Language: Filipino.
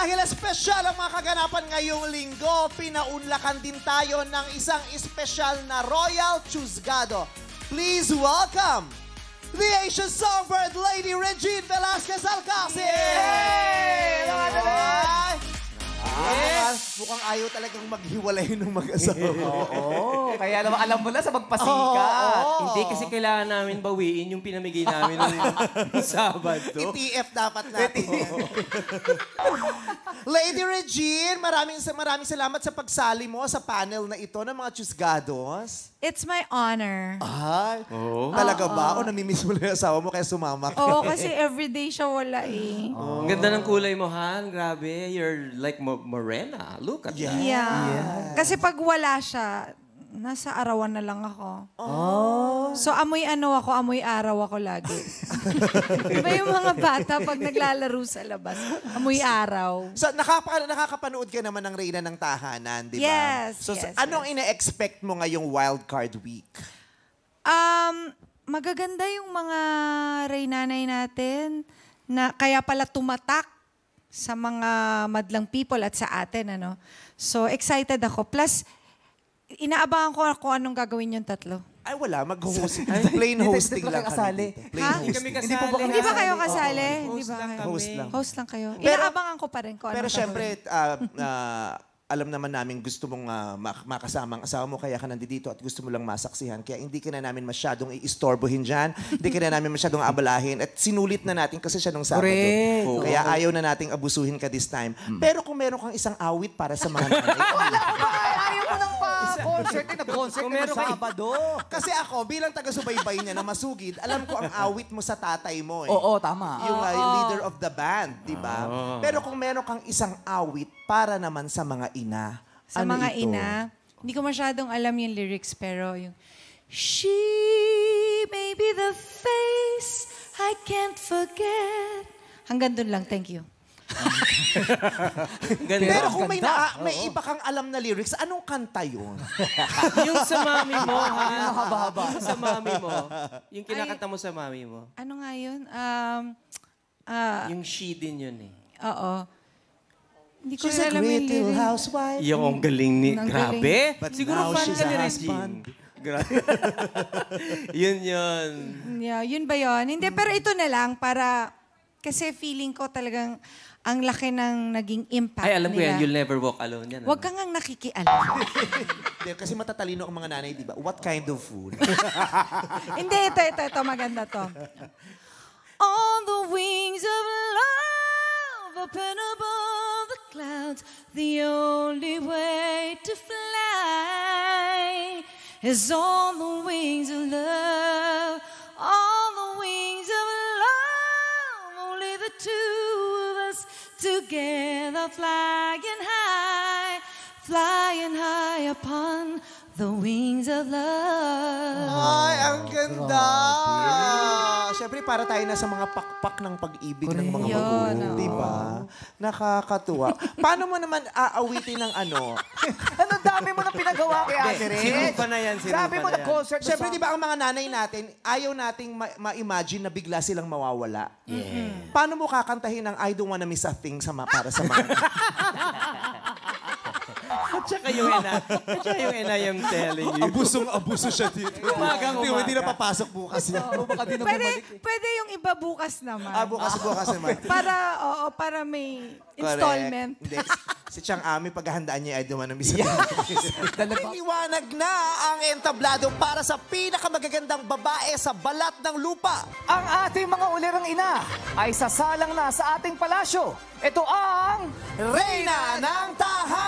Dahil espesyal ang mga kaganapan ngayong linggo, pinaunlakan din tayo ng isang espesyal na Royal Chuzgado. Please welcome the Asian songbird Lady Regine Velasquez Alcacid! Yay! Mukhang ayaw talagang maghiwalay ng mag-asawa. Oo, kaya naman alam mo na sa magpasikat. Hindi kasi kailangan namin bawiin yung pinamigay namin ng Sabado. ITF dapat natin. Lady Regine, maraming salamat sa pagsali mo sa panel na ito ng mga Chuzgados. It's my honor. Ay, talaga ba? O namimiss mo na yung asawa mo kaya sumama ka? Oo, kasi everyday siya wala eh. Ang ganda ng kulay mo, Han. Grabe. You're like morena. Look at that. Yeah. Kasi pag wala siya, nasa arawan na lang ako. So amoy amoy araw ako lagi. Diba yung mga bata pag naglalaro sa labas, amoy araw. So, nakakapanood ka naman ng Reyna ng Tahanan, di ba? Yes, So, yes, anong ina-expect mo ngayong wildcard week? Magaganda yung mga Reynanay natin na kaya pala tumatak sa mga madlang people at sa atin, ano. So, excited ako. Plus, inaabangan ko kung anong gagawin yung tatlo. Ay, wala. Mag-host. Plain hosting lang kami dito. Plain Ha? hosting. Hindi ba kayo kasali? Hindi ba kayo? Host lang. Host lang kayo. Pero- Inaabangan ko pa rin kung Pero anong syempre, alam naman namin gusto mong makasama ang asawa mo, kaya ka nandito at gusto mo lang masaksihan. Kaya hindi ka na namin masyadong i-istorbohin dyan. Hindi ka na namin masyadong abalahin. At sinulit na natin kasi siya nung Sabado. Correct. Kaya ayaw na nating abusuhin ka this time. Pero kung meron kang isang awit para sa mga nanay, Ayaw mo nang pa-concert. Nag-concert ka ng Sabado. kasi ako, bilang taga-subaybay niya na masugid, alam ko ang awit mo sa tatay mo. Eh. Oo, tama. Yung leader of the band, di ba? Pero kung meron kang isang awit para naman sa mga ina, Sa ano mga ito? ina, hindi ko masyadong alam yung lyrics, pero yung She may be the face I can't forget. Hanggang dun lang, thank you. Pero kung may iba kang alam na lyrics, anong kanta yun? Yung sa mami mo, ha? Haba-haba. Yung sa mami mo. Yung kinakanta mo sa mami mo. Ano nga yun? Yung she din yun eh. Oo. Hindi ko She's na a alam great yung little lyrics. housewife. Yung ang galing ni... Ang Grabe. But Siguro now fan she's ka a ni husband. Regine. Grabe. Yun. Yeah, yun ba yun? Hindi, pero ito na lang para... Kasi feeling ko talagang ang laki ng naging impact Ay, alam ko yan. nila. You'll never walk alone. Yan. Huwag kang ngang nakikialam. Hindi, kasi matatalino ang mga nanay, di ba? What kind of food? Hindi, ito. Maganda to. On the wings of love, up and above the clouds, the only way to fly is on the wings of love, on the wings of love, only the two of us together flying high upon the wings of love. Ay, ang ganda! Siyempre, para tayo na sa mga pakpak ng pag-ibig ng mga magulang. Di ba? Nakakatuwa. Paano mo naman aawitin ng ano? Ano dami mo na pinagawa kay Ate Red? Sinupa na yan. Sabi mo na concert. Siyempre, di ba ang mga nanay natin, ayaw nating ma-imagine na bigla silang mawawala. Paano mo kakantahin ang I don't wanna miss a thing para sa mga... At saka yung ena yung telling you. Abusong-abuso siya dito. Umagang umaga. Hindi na papasok bukas yan. Baka di na bumalik. Pwede yung iba bukas naman. Bukas naman. Para may installment. Hindi. Si Chang Ami, paghahandaan niya, I don't wanna miss a thing. Iniwanag na ang entablado para sa pinakamagagandang babae sa balat ng lupa. Ang ating mga ulirang ina ay sasalang na sa ating palasyo. Ito ang... Reyna ng Tahanan!